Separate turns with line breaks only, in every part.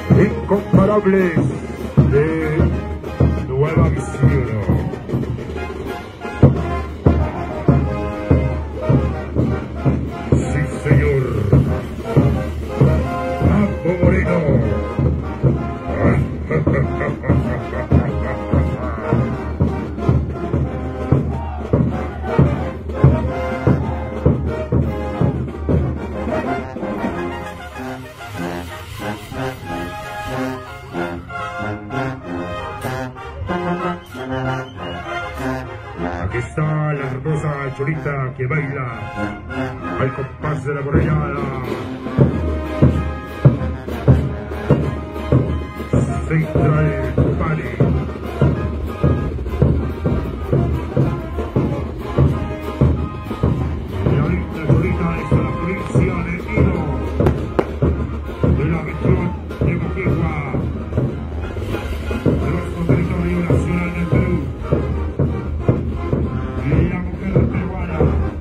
incomparables de Nueva Visión. Sí, señor. Papo Moreno. Aquí está la hermosa Cholita que baila al compás de la correada. Miguel De Copani. La linda Cholita está en la provincia de Quito, de la región de Moquegua, de nuestro territorio nacional del Perú. La mujer peruana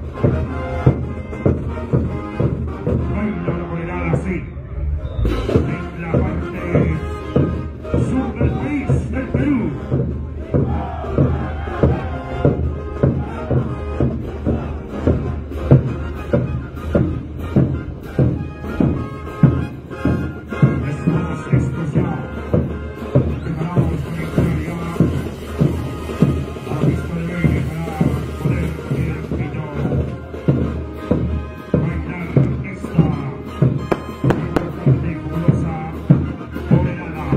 baila una morenada así en la parte sur del país, del Perú. Estamos listos ya, preparados con el claridad a la vista de baile para poder bailar esta importante y fabulosa morenada.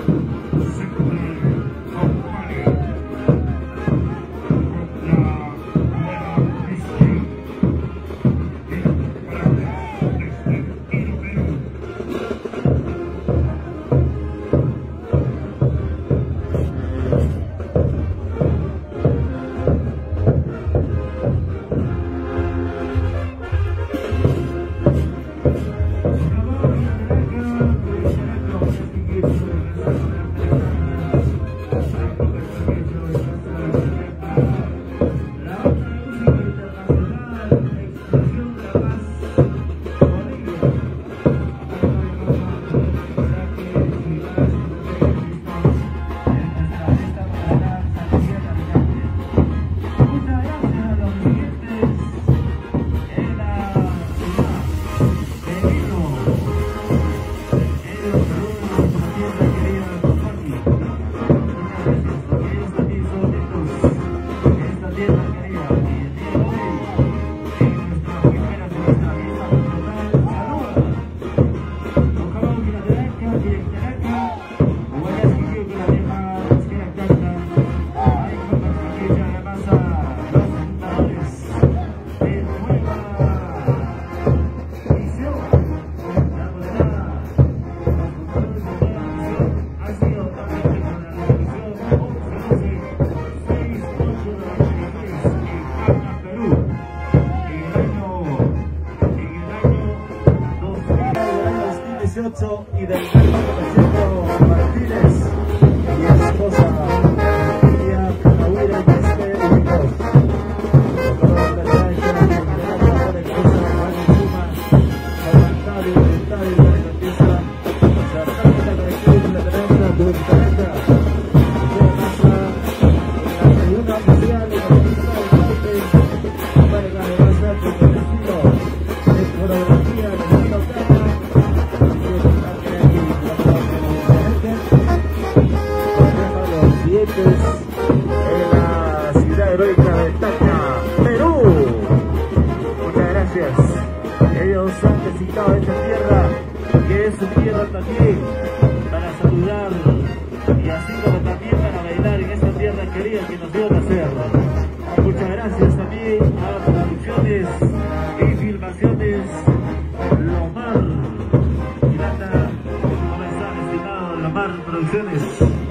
Y del Marcelo Martínez y esposa María Canahuira y Esther Hijos. Por la cancha, la empresa Valenzuma, aguantado y orientado y la empresa se arranca la colección de la terrestre de Urtaneta. Se pasa en la tribuna oficial de la pista de baile para la universidad de estilo de coreografía de la localidad. En la ciudad heroica de Tacna, Perú. Muchas gracias. Ellos han visitado esta tierra, que es su tierra también, para saludar y así como también para bailar en esta tierra querida que nos dio nacer. Muchas gracias también a producciones y filmaciones Lomar Pirata. ¿Cómo están, estimado Lomar Producciones?